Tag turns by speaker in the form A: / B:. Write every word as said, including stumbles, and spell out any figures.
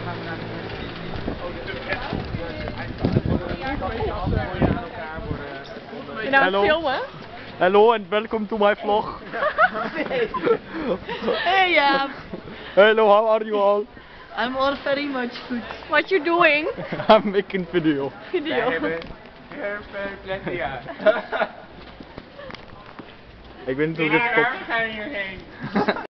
A: Je nou aan het filmen?
B: Hello and welcome to my vlog.
C: Hey, yeah.
B: Hello, how are you all?
C: I'm all very much good.
A: What you doing?
B: I'm making video.
A: Video.
B: Ik ben zo gestopt.